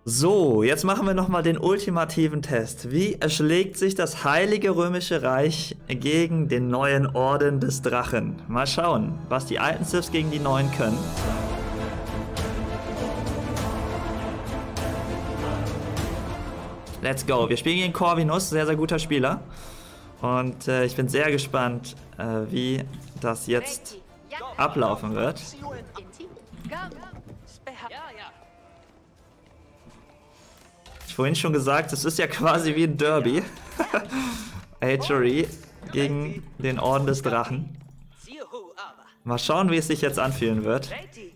So, jetzt machen wir nochmal den ultimativen Test. Wie erschlägt sich das Heilige Römische Reich gegen den neuen Orden des Drachen? Mal schauen, was die alten Siths gegen die neuen können. Let's go. Wir spielen gegen Corvinus, sehr, sehr guter Spieler. Und ich bin sehr gespannt, wie das jetzt ablaufen wird. Vorhin schon gesagt, es ist ja quasi wie ein Derby. Hatchery gegen den Orden des Drachen. Mal schauen, wie es sich jetzt anfühlen wird.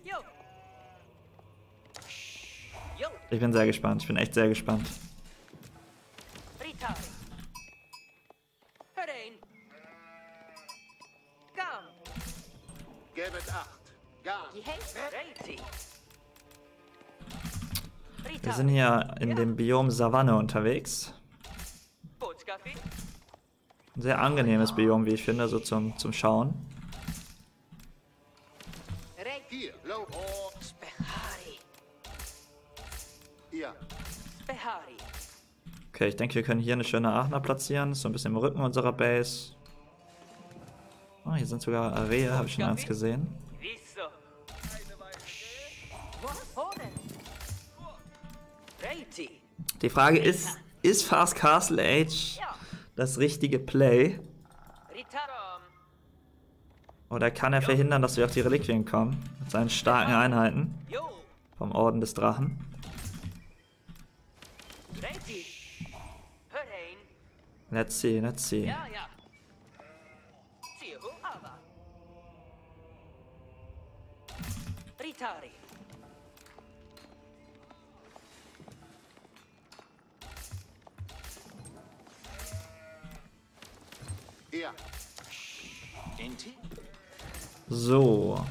Ich bin sehr gespannt, ich bin echt sehr gespannt. Wir sind hier in dem Biom Savanne unterwegs. Ein sehr angenehmes Biom, wie ich finde, so zum Schauen. Okay, ich denke, wir können hier eine schöne Aachener platzieren. Ist so ein bisschen im Rücken unserer Base. Oh, hier sind sogar Rehe, habe ich schon eins gesehen. Die Frage ist Fast Castle Age das richtige Play? Oder kann er verhindern, dass wir auf die Reliquien kommen? Mit seinen starken Einheiten vom Orden des Drachen. Let's see, let's see. So.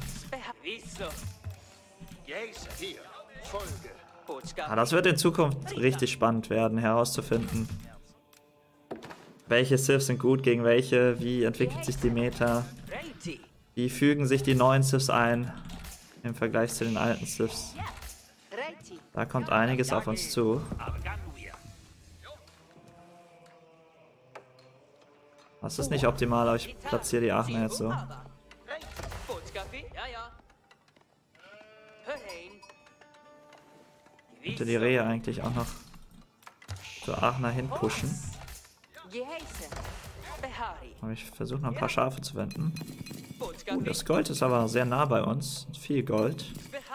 Das wird in Zukunft richtig spannend werden, herauszufinden, welche Siths sind gut gegen welche, wie entwickelt sich die Meta, wie fügen sich die neuen Siths ein im Vergleich zu den alten Siths. Da kommt einiges auf uns zu. Das ist nicht optimal, aber ich platziere die Aachener jetzt so. Ich könnte die Rehe eigentlich auch noch zur Aachener hin pushen. Aber ich versuche noch ein paar Schafe zu wenden. Das Gold ist aber sehr nah bei uns. Viel Gold.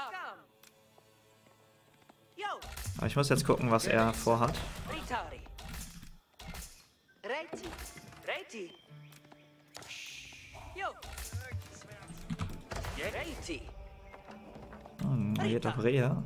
Aber ich muss jetzt gucken, was er vorhat. Er geht auf Rehe.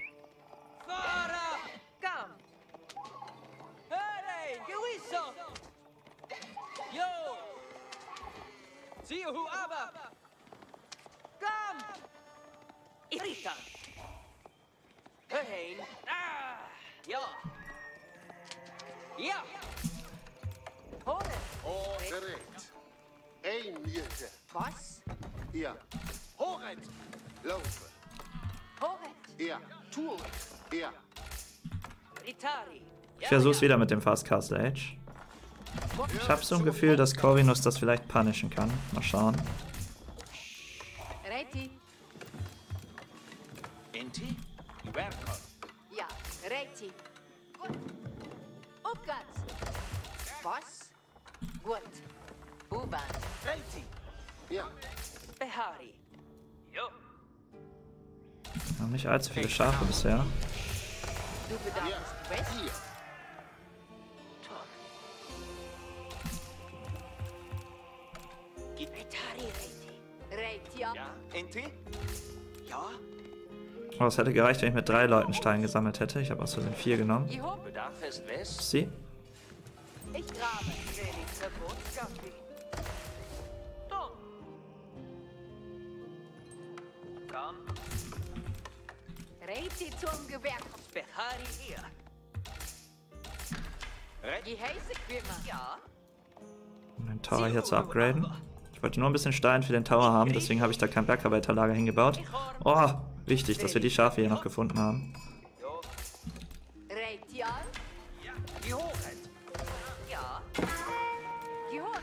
Was? Ja. Horet! Laufe! Horet! Ja. Tue! Ja. Ich versuch's wieder mit dem Fast Castle Age. Ich habe so ein Gefühl, dass Corvinus das vielleicht punishen kann. Mal schauen. Ja, Reti. Upgats. Was? Gut. Buban. Reti. Ja. Behari. Jo. Wir haben nicht allzu viele Schafe bisher. Du bedarfst West? Hier. Oh, es hätte gereicht, wenn ich mit 3 Leuten Stein gesammelt hätte. Ich habe aus Versehen 4 genommen. Sie? Ich grabe. Reiti zum Gewerk. Behari hier. Um den Tower hier zu upgraden. Ich wollte nur ein bisschen Stein für den Tower haben, deswegen habe ich da kein Bergarbeiterlager hingebaut. Oh, wichtig, dass wir die Schafe hier noch gefunden haben. Retial. Gehoret. Ja. Gehoret.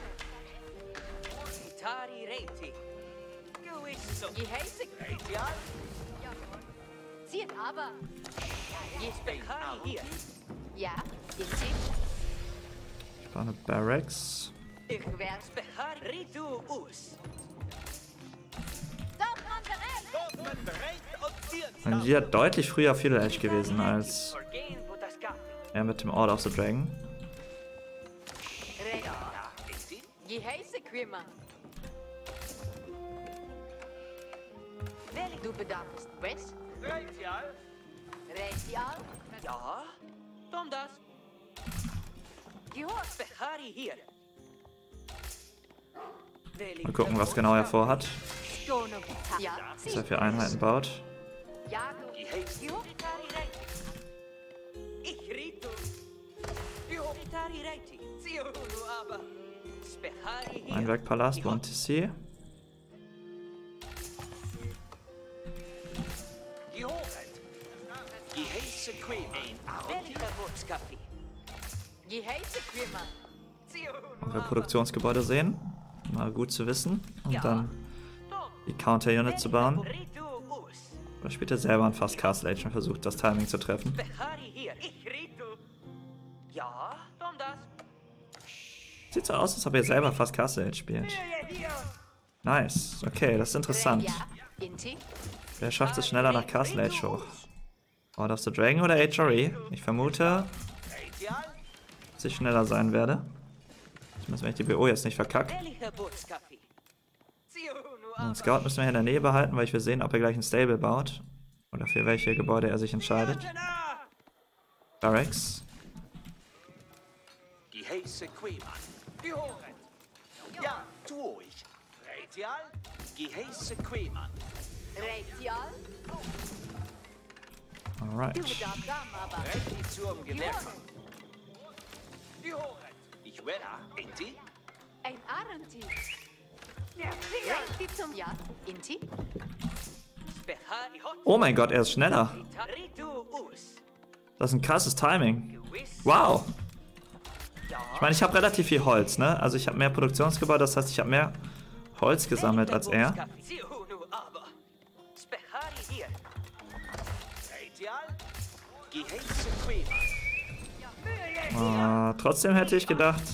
Itari Reti. Gewisso. Gehäsig. Retial. Zieht aber. Behari hier. Ja. Inti. Ich brauche eine Barracks. Ich werde. Behari Ritu Us. Doch, man bereit. Dort man bereit und viert. Und die hat deutlich früher Feudal Age gewesen als Vergehen, wo das gab. er mit dem Order of the Dragon. Retial. Inti. Gehäsig, Wimmer. Du bedarfst West. Retial. Retial. Ja. Tom das. Gehort. Behari hier. Mal gucken, was genau er vorhat. Stono. Ja. Was er für Einheiten baut. Ja. Gehort. Ich Ritu. Itari Reti. Zio aber. Behari hier. Einwerkpalast, Montissi. Gehoret. Geheiße Queen. Welcher Wurzkaffee? Gehäsig, Wimmer. Ob wir Produktionsgebäude sehen. Mal gut zu wissen. Und dann die Counter-Unit zu bauen. Ritu Us. Oder spielt er selber an fast Castle Age und versucht, das Timing zu treffen. Behari hier. Ich Ritu. Ja, Tom das. Sieht so aus, als ob er selber fast Castle Age spielt. Nice. Okay, das ist interessant. Ja. Inti. Wer schafft es schneller nach Castle Age hoch? Order of the Dragon oder HRE? Ich vermute, Retial. dass ich schneller sein werde. Zumindest wenn ich die BO jetzt nicht verkacke. Welcher Wurzkaffee? Zio Den Scout müssen wir hier in der Nähe behalten, weil ich will sehen, ob er gleich ein Stable baut. Oder für welche Gebäude er sich entscheidet. Barracks. Geheiße Queen. Gehoret. Ja, tu ich. Retial. Geheiße Queen. Retial. Du Alright. bedarfst aber. Reti zum Gewerk. Gehort. Gehoret. Ich werde. Inti. Ein Arenti. Reti zum Ja. Inti. Behari hot. Oh mein Gott, er ist schneller. Ritu Us. Das ist ein krasses Timing. Gewiss. Wow. Ja. Ich meine, ich habe relativ viel Holz, ne? Also ich habe mehr Produktionsgebäude, das heißt, ich habe mehr Holz gesammelt als er. Aber. Behari hier. Retial. Geheiße Queen. Trotzdem hätte ich gedacht,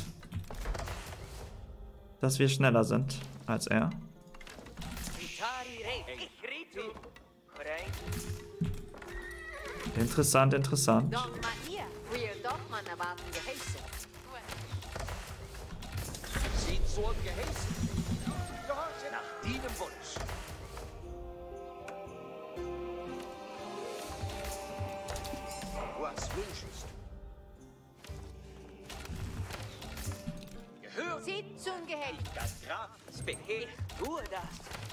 dass wir schneller sind als er. Itari Reti. Ich Ritu. Rein. Interessant, interessant. Doch man hier. Wir doch man erwarten Gehäse. Sie zum Geheißen. Gehorche nach deinem Wunsch. Was wünschst Gehört. Zieht zum Gehäse. Das Grab. Beheer. Tue das.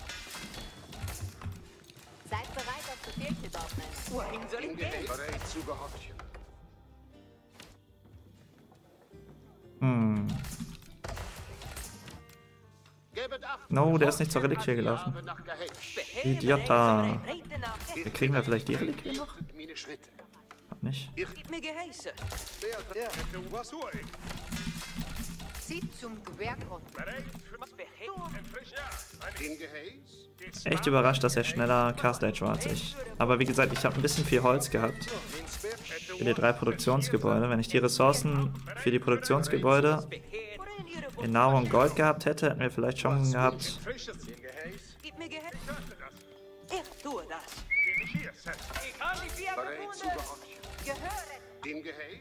Seid bereit auf Befehle, Dorfman. Wohin soll du? ich gehen? Bereit zu gehorchen. Gebet Acht. No, der ist nicht zur Reliquie gelaufen. Habe nach Geheiß. Idiota. Kriegen wir vielleicht die Reliquie noch? Achtet meine Schritte. Nicht. Gib mir Geheiße. Zieht zum Gewehrgrund. Den Geheiß? Echt überrascht, dass er schneller Castle Age war als ich. Aber wie gesagt, ich habe ein bisschen viel Holz gehabt. Für die 3 Produktionsgebäude. Wenn ich die Ressourcen für die Produktionsgebäude in Nahrung und Gold gehabt hätte, hätten wir vielleicht Chancen gehabt. Gib mir Geheiße. Ich tue das. Ich habe die Bereit zu gehorchen. Gehöret. Den Geheiß?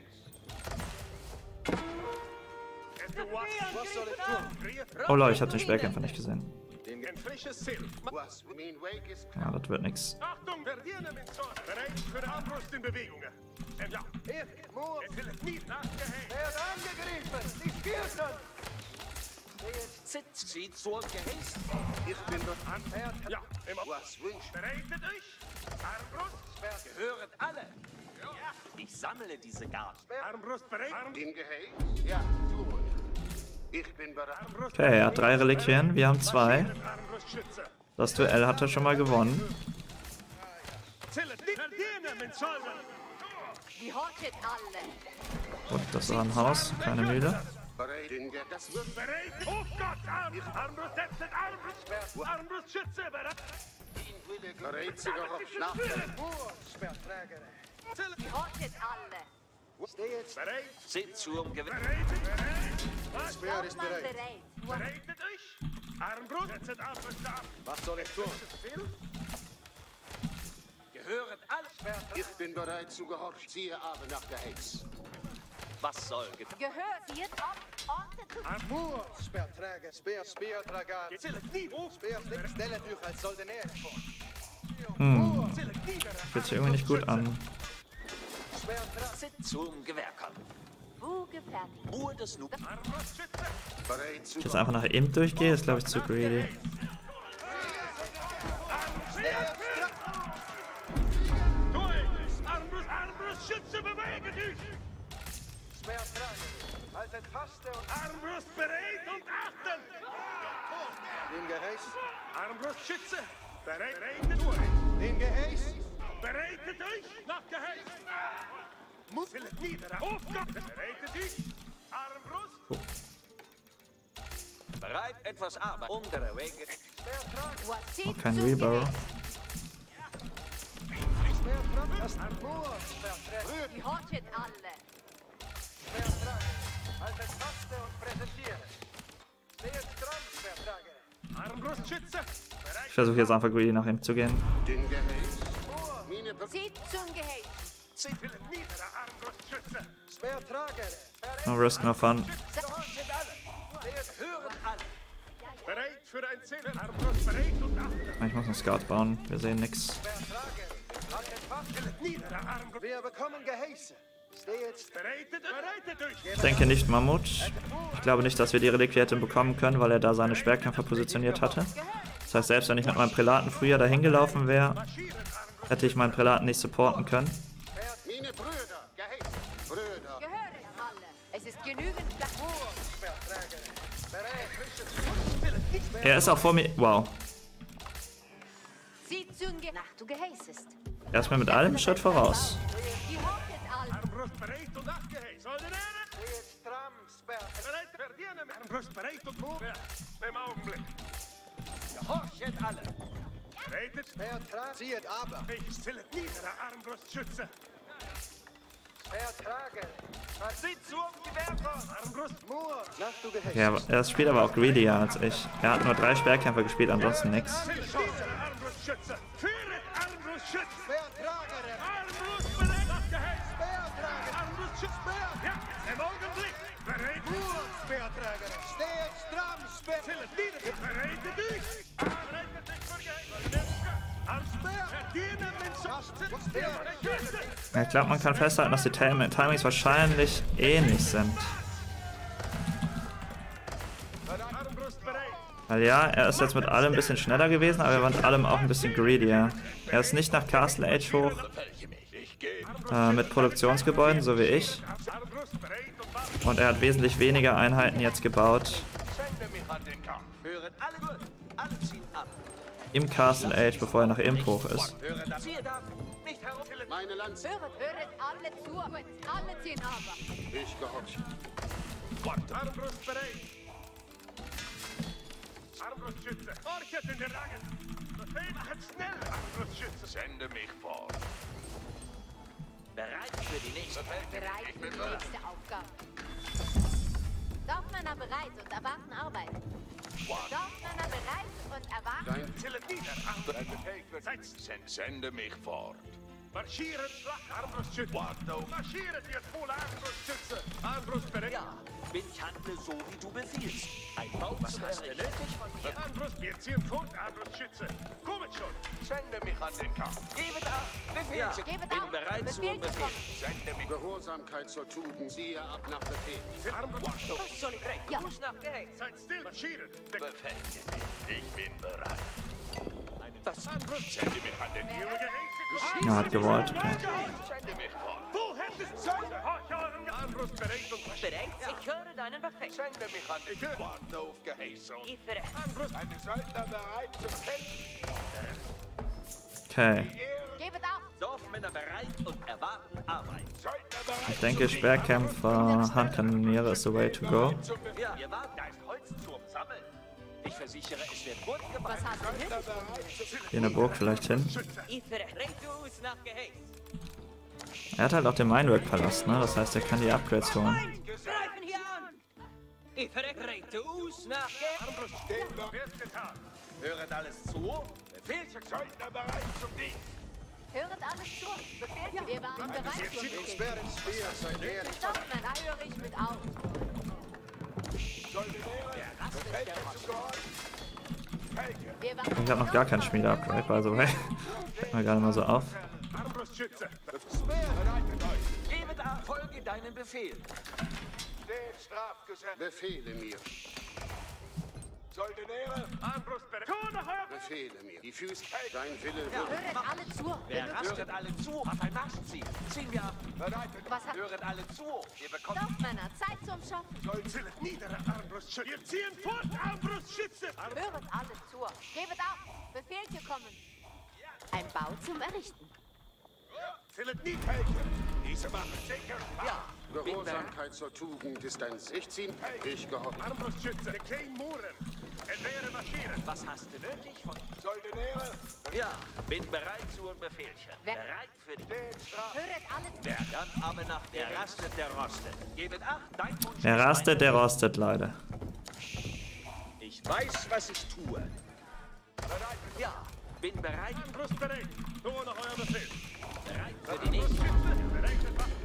Oh Leute, ich habe den Schwerkämpfer nicht gesehen. Ein frisches Ziel. Was? Mein Weg ist Ja, das wird nix. Achtung, Verdiene mit Zorn. Bereit für Armbrust in Bewegungen. Ja, es hilft nie nachgehängt. Sitz. Sie zum Geheißen. Ich bin bereit. Ja, immer. Was wünschst Bereitet euch. Armbrust. Gehören alle. Ich sammle diese Gaben. Armbrust bereit. du? Den Geheiß? Ja, tue. Ich bin bereit. Okay, er hat 3 Reliquien, wir haben 2. Armbrustschütze. Das Duell hat er schon mal gewonnen. Zählet nicht. Verdiene mit Zorn. Die Hortet alle. Gut, das war ein Haus, keine Mühle. Bereit, das wird Bereit! Auf Gott! Armbrust setzen! Armbrust! Armbrustschütze! Bereit! bereit, sie gehofft nach. Die Hortet alle. Bereit! Seht zum Gewehr. Bereit! Speer ist Hauptmann bereit. bereit. Bereitet euch! Armbrust! Setzet Armbrust ab! Was soll ich tun? Gehöret alle. Ich bin bereit zu gehorchen. Siehe aber nach der Heiz. Was soll getan? Gehört ihr Orte zu Moer, speertrager, speertrager. Zillet nie auf! Speer, stellt euch als Soldaten vor. Zillet nieder! Fühlt sich irgendwie nicht gut an. Seht zum Gewehrkampf. Wo gefertigt? Ruhe des Nu. Armbrustschütze! Bereit zu Ich jetzt einfach nach Imp durchgehe, ist glaube ich zu greedy. Durch! Armbrustschütze, bewege dich! Speertrager, haltet fast und Armbrust bereit und achten! den Geheiß. Armbrustschütze! Bereitet durch! Den Geheiß. Bereitet euch! Nach Geheiß! Zillet nieder! Auf Gott! Bereitet dich! Armbrust! Bereit etwas Arbeit. Unsere Wege. Was Oh, kein Wheelbarrow. Speertrager, das Moer, speertrager. Die Hortet alle. Speertrager, haltet fast und präsentiert. Steht stramm, Speertrager. Armbrustschütze! Ich versuche jetzt einfach greedy nach Imp zu gehen. den Geheiß. Meine Zieht zum Geheiß. Zillet nieder! Armbrustschütze! Speertrager, No risk, no fun. Höret alle. Bereit für ein Ziel! Armbrust bereit und achten! Ich muss einen Scout bauen, wir sehen nix. Speertrager, haltet fast. Zillet nieder! Armbrust! Wir bekommen Geheiße. Steht Bereitet euch! Ich denke nicht Mammut. Ich glaube nicht, dass wir die Reliquie hätten bekommen können, weil er da seine Schwertkämpfer positioniert hatte. Das heißt, selbst wenn ich mit meinem Prälaten früher dahin gelaufen wäre, hätte ich meinen Prälaten nicht supporten können. Meine Brüder, Geheiß. Brüder. Gehört alle. Es ist genügend Platz. Speertrager, bereit. Er ist auch vor mir. Wow. Zieht zum Geheiß. Nach du geheißest. Er ist mir mit allem Schritt voraus. Die Hortet alle. Armbrust bereit und abgeheizt! Soldaten! Steht stramm, Speertrager. Bereit verdienen! Armbrust bereit und hoch! Im Augenblick! Gehorchet alle. Bereitet! Speertrager, zieht aber. Ich zillet nieder! Armbrustschütze! Speertrager, Seht zum Gewehrkampf. Armbrust! Moer, nach du Geheiß. Ja, er spielt aber auch greedier als ich. Er hat nur 3 Schwertkämpfer gespielt, ansonsten nix. Armbrustschütze! Führet Armbrustschütze! Speertrager, Armbrust bereit! Abgeheizt! Speertrager. Armbrustschütze! Ja! Im Augenblick! Bereit! Speertrager, steht stramm, Speertrager. Zillet nieder! Bereitet dich! Bereitet dich für Geheiz! Am Speer! Verdienen den Schütze! Ja, ich glaube, man kann festhalten, dass die Timings wahrscheinlich ähnlich sind. Armbrust bereit! Weil ja, er ist jetzt mit allem ein bisschen schneller gewesen, aber er war mit allem auch ein bisschen greedier. Er ist nicht nach Castle Age hoch mit Produktionsgebäuden, so wie ich. Armbrust bereit und waffen! Und er hat wesentlich weniger Einheiten jetzt gebaut Sende mich an den Kampf. Höret alle gut. Alle ziehen ab. im Castle Age, bevor er nach Imp hoch ist. Höret ab. Zieht ab. Nicht herum. Meine Lanze. Höret alle zu. Gut, alle ziehen aber. Ich gehorche. Armbrust bereit! Armbrustschütze! Orchet in den Rangen! Befehl machet schnell! Armbrustschütze! Sende mich vor! Bereit für die nächste. Bereit für die nächste Aufgabe. Dorfmänner bereit und erwarten Arbeit. Dorfmänner bereit und erwarten. Zillet nieder! Armbrust! Sende mich fort. Marschieren! Schlag Armbrustschütze! Marschieren, ihr volle Armbrustschütze! Armbrust bereit! Ja, ich handle so, wie du befiehlst. Ein Baum zu errichten. Armbrust, wir ziehen fort, Armbrustschütze! Kommet schon! Sende mich an den Kampf. Gebet ab. Befehl. Ja, Bin gebet ab. bereit zu Befehl Befehl. Sende mich. Gehorsamkeit zur Tugend. Siehe ab nach Befehl. Armbrust! Was soll ich recht? Ja. Fuß nach Geheiß. Seid still! Marschieren! Befehl. Ich bin bereit. Was? Armbrust! Sende mich an den Junge Geheiße! Er hat gewollt, okay. Sende mich fort. Wo hättest du Zeit? Armbrust bereit und marschieren! Bereit? Ich höre deinen Befehl. Sende mich an den Kampf. Warte auf Geheißung. Ich bereit. Meine Söldner bereit zum Kämpfen. Okay. Gebet ab. Dorfmänner Dorfmänner bereit und erwarten Arbeit. Ich denke, Speerkämpfer, Handkanoniere ist the way to go. Ja, wir warten. Da ist Holz zum Sammeln. Ich versichere, es wird gut gemacht. Was hast du nötig? Hier in der Burg vielleicht hin. Ich verreite uns nach Geheiß. Er hat halt auch den Mindwork-Palast, ne? Das heißt, er kann die Upgrades holen. Greifen hier an! Ich verreite uns nach Geheiß. Wird getan. Höret alles zu. Befehlscher Söldner bereit zum Dienst. Höret alles zu. Befehl, wir waren bereit zum Befehl. Sperren Speer sein Ehren. Stoffmann, da höre ich mit auf. Wir waren Ich habe noch gar kein Schmiede-Upgrade, by the way. Fällt mir gerade mal so auf. Armbrustschütze. Bereitet euch. Gebe da, folge deinem Befehl. Steht Strafgesetz. Befehle mir. Soldeniere. Armbrustbereit. Tode Herr. Befehle mir. Die Füße. Dein Wille wird. Höret alle zu. Wer rastet alle zu, hat ein Marschziel. Ziehen wir ab. Bereitet Was hat Höret alle zu. Wir bekommen... Stoffmänner? Zeit zum Schaffen. Zählet niedere Armbrustschütze. Wir ziehen fort, Armbrustschütze. Höret alle zu. Gebet ab. Befehl kommen. Ein Bau zum Errichten. Zählet niedere. Diese machen sicher. Ja, Gehorsamkeit zur Tugend ist ein Sichziehen. Ich gehorche. Armbrustschütze. Die kleinen Muren. Entwehre marschieren. was hast du nötig von... Soldeniere. Ja, bin bereit zu und Befehlchen. Wer- Bereit für die... Steht Straf. Höret alle zu. Der dann aber nach der rastet, der rostet. Gebet acht, dein Wunsch Der ist rastet, mein der Befehl. rostet, Leute. Ich weiß, was ich tue. Ja, bin bereit, Armbrustbereit. So nach euer Befehl. bereit für die nächste. Schütze. Berechnet Waffen.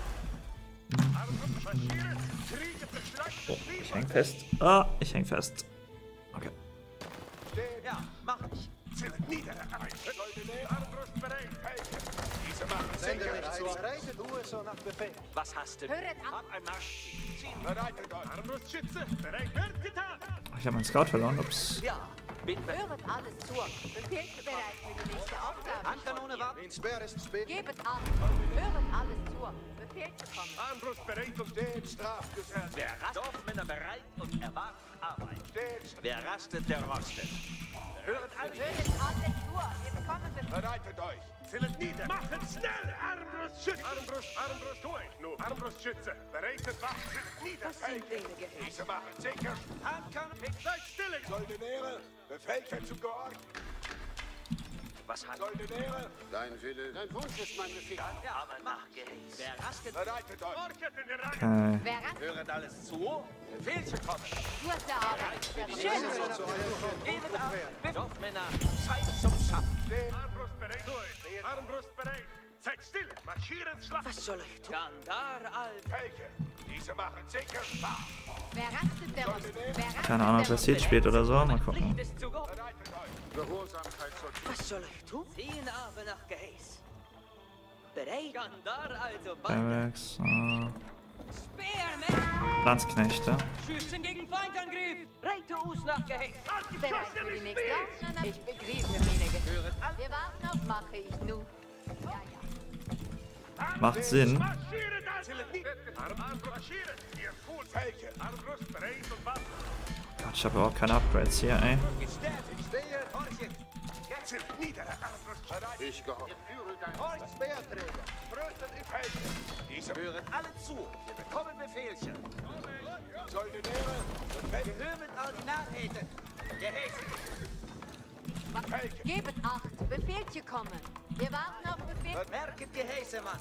Armbrust marschieren. Kriege beschleunigt. Ich häng fest. Ah, ich häng fest. Okay. Ja, mach ich. Zählet niedere. Soldeniere. Armbrustbereit. Diese machen Sende sicher. mich zu. Reite du es so nach Befehl. Was hast du? Höret ab. Hab ein Marschziel. Ziehen. Bereitet euch. Armbrustschütze. Bereit. Wird getan. Ich habe meinen Scout verloren. Ups. Ja, bin bereit. Höret alles zu. Befehl bereit für die nächste Aufgabe. Handkanone warten. In Speer ist spät. Gebet ab. Höret alles zu. Befehl kommen. Armbrustbereit und Steht Strafgesetz. Wer rastet, Dorfmänner bereit und erwarten Arbeit. Steht Wer rastet, der rostet. Hört alle. Höret alles zu. Wir bekommen Befehl. Bereitet euch. zählet nieder. Machen schnell. Armbrustschütze. Armbrust durch. Nur Armbrustschütze. Bereitet Waffen. Zählet nieder. Das sind wenige Hände. Diese machen sicher. Handkanone. Seid still. Soldeniere. Befehlchen zum Gehorchen. Was hat... Soldeniere. Dein Wille. Dein Wunsch ist mein Befehl. Ja, aber mach Gehäß. Wer rastet, Bereitet euch. Vorkett in die Reihe. Okay. Wer rast, höret alles zu. Befehlchen kommen. du hast der Arbeit. Schön. Gebet ab. Dorfmänner, Zeit zum Schaffen. Armbrustbereit durch. Armbrustbereit. Seid still. Marschieren Schlacht. Was soll ich tun? Gandar al... Felke. Diese machen sicher Spaß. Wer rastet, der rostet. Wer rastet, Keine Ahnung, ob der das Seed spielt oder so. Mal gucken. Ist zu Gott. Bereitet euch. Gehorsamkeit zur Tugend. Was soll ich tun? Ziehen aber nach Geheiß. Bereit? Gandar also bald. Barracks. Speermann! Landsknechte. Schützen gegen Feindangriff! Reite uns nach Geheiß! bereit für die nächste Aufnahme. Ich begreife meine Wir warten auf Mache ich nu. Ja, ja. Macht Sinn. Marschieren da. Zählet nieder. Armbrust marschieren. Ihr Fuß. Felke. Armbrust bereit und Waffen. Gott, ich habe überhaupt keine Upgrades hier, ey. Stehe. Horchen. Zählet nieder. Armbrust. Ich gehorche. Führe dein Speerträger. Brüsten in Felke. Diese Höret alle zu. Wir bekommen Befehlchen. Soldeniere. Befehlchen. Höret all die Nachräte. Gehäß. Felke. Gebet acht. Befehlchen kommen. Wir warten auf Befehl. Merket Gehäße, Mann.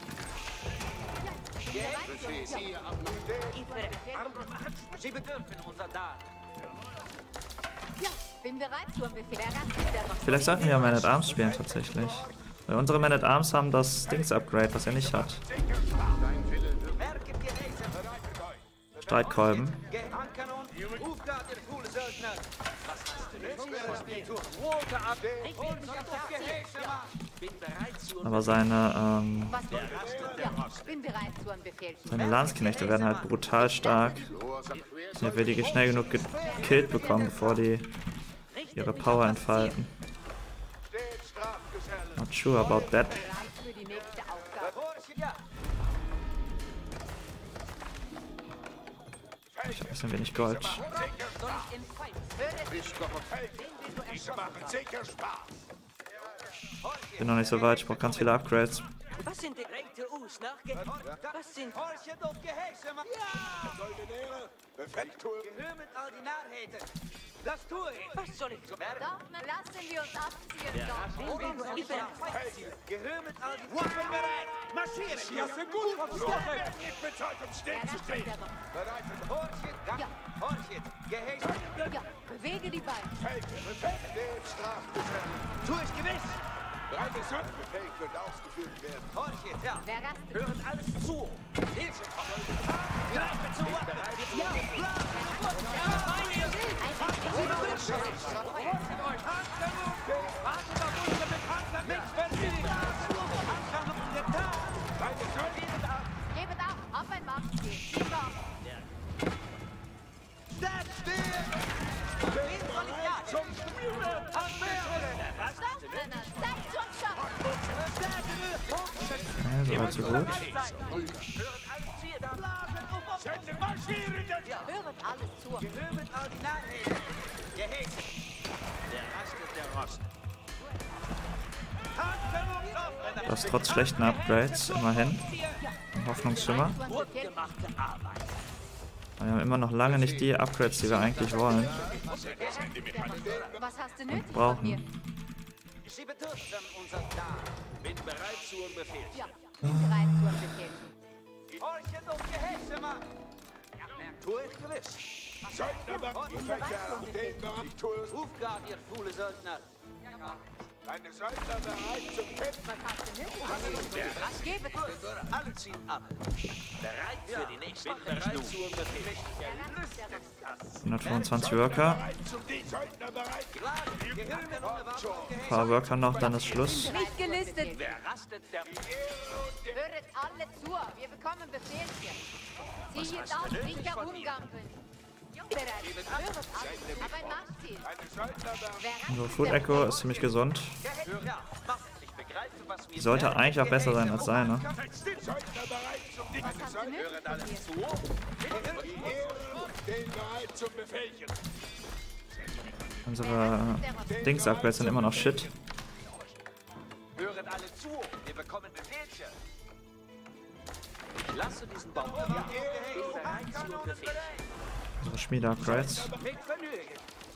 Befehl. Siehe ab nach Ich verreite. Sie bedürfen unser Daten. Ja, bin bereit zum Befehl. Wer rastet, der rostet. Vielleicht sollten wir Man at Arms spielen, tatsächlich. Weil unsere Man at Arms haben das Dings-Upgrade, was er nicht hat. dein Wille wird. Merket Gehäße. Streitkolben. Handkanon. Aufgabe der coole Söldner. Was hast du nötig? Rote ab. Und auf Gehäße, Mann. Bin bereit zu... Aber seine, Was ja, bin bereit zum Befehlchen. seine Landsknechte werden halt brutal stark. Gehorsam. Wenn wir die schnell genug gekillt bekommen, bevor die ihre Power entfalten. Steht Strafgesetz. Not sure about that. Bereit für die nächste Aufgabe. Ja. Ich habe ein wenig Gold. Höret Ich gehorche. Diese machen sicher Spaß. Bin noch nicht so weit, ich brauche ganz viele Upgrades. Was sind die Rechte us nach Was sind Horchet auf Gehäuse? Ja! Soldeniere, befehligt Tour. Gehör mit all die Narrheten. Das tue ich. Was soll ich merken? Doch, lassen wir uns abziehen. Ich Doch. bin Gehör mit all die Waffen bereit. Marschieren! Ja, sind gut. Ich bezahlt, um stehen zu stehen. Bereit für Horchet? Ja. Horchet, Gehäuse. Ja, bewege die Beine. Den Strafgesellen. Tu ich gewiss. Reine Sündenbefehl wird ausgeführt werden. Horchet, ja. Wer rastet? Hören alles zu. Hilfe kommen. Greife zu Waffen. Ja. Wartet auf unsere Bekannten. Nichts verlieren. Anfang in der Tat. Gebet ab, auf ein Marschziel. Ziehen wir auf. Stand still. Wen soll ich jagen? Zum Spüren. Stopp, Männer. Seid schon scharf. Ja, so weit so gut. Höret alles zu. Gehör mit all die Narrheten. Gehäse. Der rastet, der rostet. Das trotz schlechten Upgrades, immerhin. Ein Hoffnungsschimmer. Gemachte Arbeit. Aber wir haben immer noch lange nicht die Upgrades, die wir eigentlich wollen. Was hast du nötig von Brauchen. mir? Sie bedürfen unser Plan. Bin bereit zum Befehl. Ja, bin bereit zu Befehl. Horchen und Gehäse, Mann. Tu ich gewiss. Söldner, befehlt den Bereich Tour. Rufgard, ihr Fuhle Söldner. Eine Söldner bereit zum Kämpfen. Was hast du nötig von mir? Gebet. Alle ziehen ab. Bereit für die nächste. Bin bereit zum Befehl. Wer rastet, der rastet. 125 Worker. Zum die Söldner bereit. Gehör mit ohne Waffen und Ein Gehäse. paar Worker noch, dann ist Schluss. Nicht gelistet. Wer rastet, der Höret alle zu. Wir bekommen Befehlchen. Zieht auf, nicht herumgampeln. Bereit. Höret alles. Auf ein Marschziel. Eine Söldner bereit. Wer rastet, So, Food Echo ist ziemlich gesund. Ja, mach. Ich begreife, was mir Sollte eigentlich auch besser sein als sein, ne? Söldner bereit zum Ding. Was hast du nötig von mir? Den bereit zum Befehlchen. Unsere Dings-Upgrades sind immer noch shit. Hören alle zu. Wir bekommen Befehlchen. Ich lasse diesen Baum. Ja, bin bereit zum Befehl. Unsere Schmiede-Upgrades. Mit Vergnügen.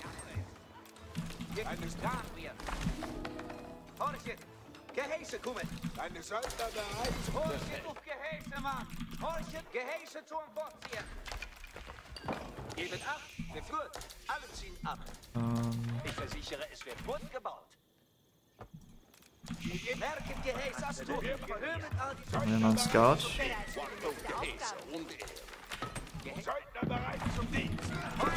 Eine Strafwehr. Horchet. Gehäse kommen. Eine Söldner bereit zum Horchet auf Gehäse, Mann. Horchet, Gehäse zum Fortziehen. Gebet ab. Geführt. Alle ziehen ab. Ich versichere, es wird gut gebaut. Merken Gehäse als Tour. Hör mit all die Haben wir noch einen Scout. Bereit für die nächste Aufgabe. Söldner bereit zum Dienst.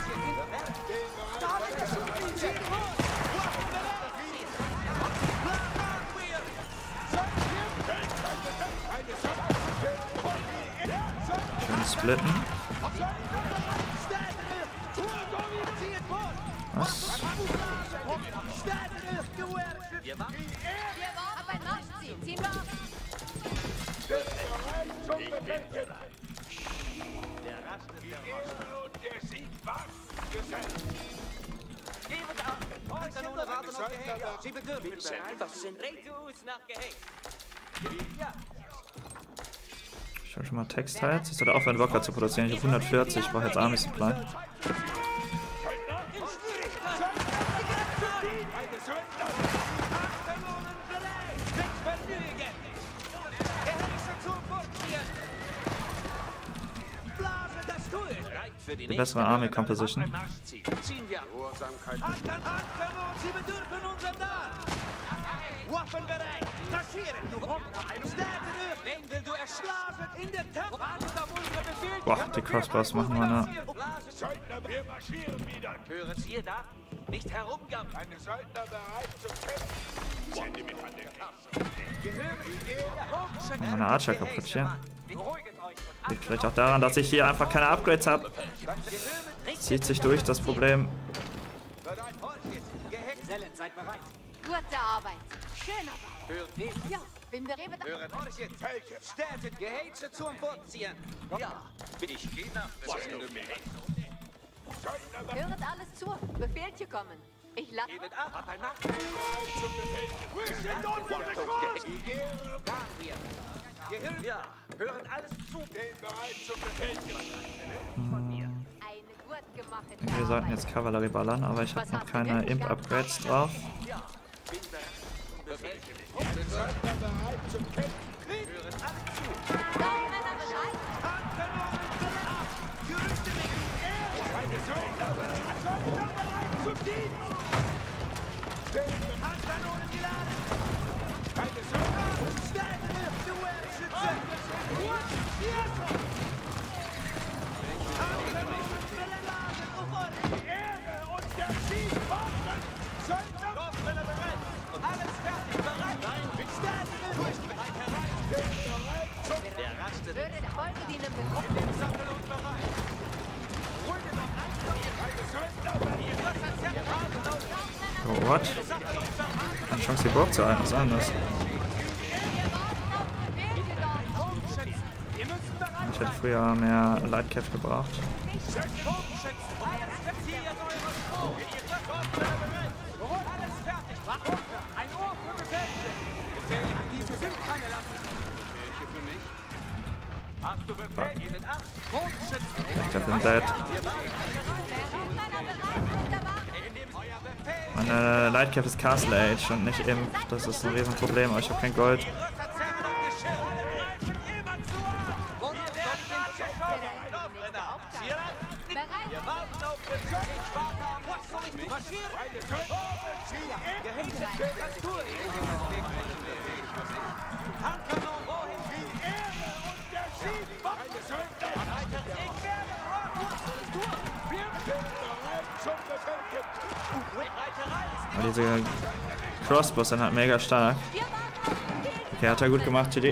Schön splitten. Was? Wir warten. Auf ein Marschziel. Ziehen wir auf. Der rastet, der Und der Sieg war gesetzt. Gebet ab. Kanone warten auf Gehäse. Sie bedürfen bereit. Das sind Retus nach Gehäse. Ja. Ich will schon mal Text halt. Ich sollte aufhören, Worker zu produzieren. Ich habe 140, ich brauche jetzt Army Supply. Die bessere Army Composition. Sie bedürfen unser Nahen. Waffen bereit. Marschieren. Wen will du erschlagen? In der Tat. Wartet auf unsere Befehl. Boah, die Crossbows machen meine. Söldner, wir marschieren wieder. Hören Sie ihr da? Nicht herumgampeln. Eine Söldner bereit zum Kämpfen. Sende mit an den Meine Archer kaputt hier. Beruhigt euch und Liegt vielleicht auch daran, dass ich hier einfach keine Upgrades habe. Zieht sich durch das Problem. Zellen, seid bereit. Gute Arbeit. Schöner Bau. Hört nicht. Ja, bin bereit. Hören Horchet. Städte, Gehäse zum Fortziehen. Ja. Ich gehe nach. Höret alles zu. Befehlchen kommen. Ich lasse. Gebet ab. Hab ein Macht. Ja, hören alles zu. Eine gut gemachte Wir sollten jetzt Kavallerie ballern, aber ich habe noch keine Imp-Upgrades drauf. Oh, what? Eine Chance, die Burg zu halten, was anderes. Ich hätte früher mehr Lightcav gebraucht. Ich glaube, bin dead. Meine Lightcav ist Castle Age und nicht Imp. Das ist ein Riesenproblem, aber ich habe kein Gold. Aber diese Crossbows sind halt mega stark. Okay, hat er gut gemacht, GG.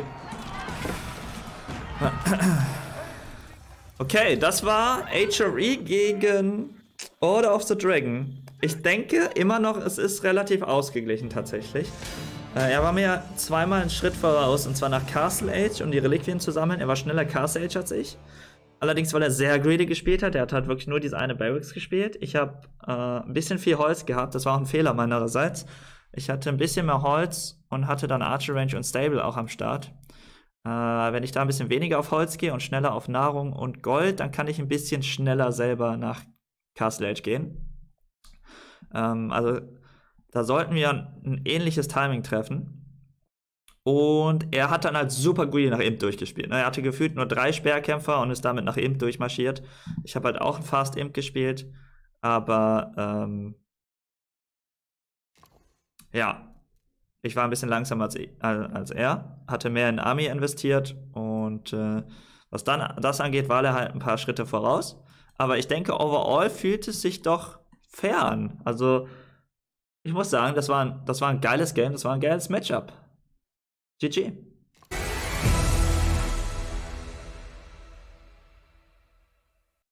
Okay, das war HRE gegen Order of the Dragon. Ich denke immer noch, es ist relativ ausgeglichen tatsächlich. Er war mir zweimal einen Schritt voraus, und zwar nach Castle Age, um die Reliquien zu sammeln. Er war schneller Castle Age als ich. Allerdings, weil er sehr greedy gespielt hat. Er hat halt wirklich nur diese eine Barracks gespielt. Ich habe ein bisschen viel Holz gehabt. Das war auch ein Fehler meinerseits. Ich hatte ein bisschen mehr Holz und hatte dann Archer Range und Stable auch am Start. Wenn ich da ein bisschen weniger auf Holz gehe und schneller auf Nahrung und Gold, dann kann ich ein bisschen schneller selber nach Castle Age gehen. Also da sollten wir ein ähnliches Timing treffen. Und er hat dann halt super greedy nach Imp durchgespielt. Er hatte gefühlt nur 3 Speerkämpfer und ist damit nach Imp durchmarschiert. Ich habe halt auch ein Fast Imp gespielt. Aber ja, ich war ein bisschen langsamer als er. Hatte mehr in Army investiert. Und was dann das angeht, war er halt ein paar Schritte voraus. Aber ich denke, overall fühlt es sich doch fair an. Also ich muss sagen, das war ein geiles Game. Das war ein geiles Matchup. GG.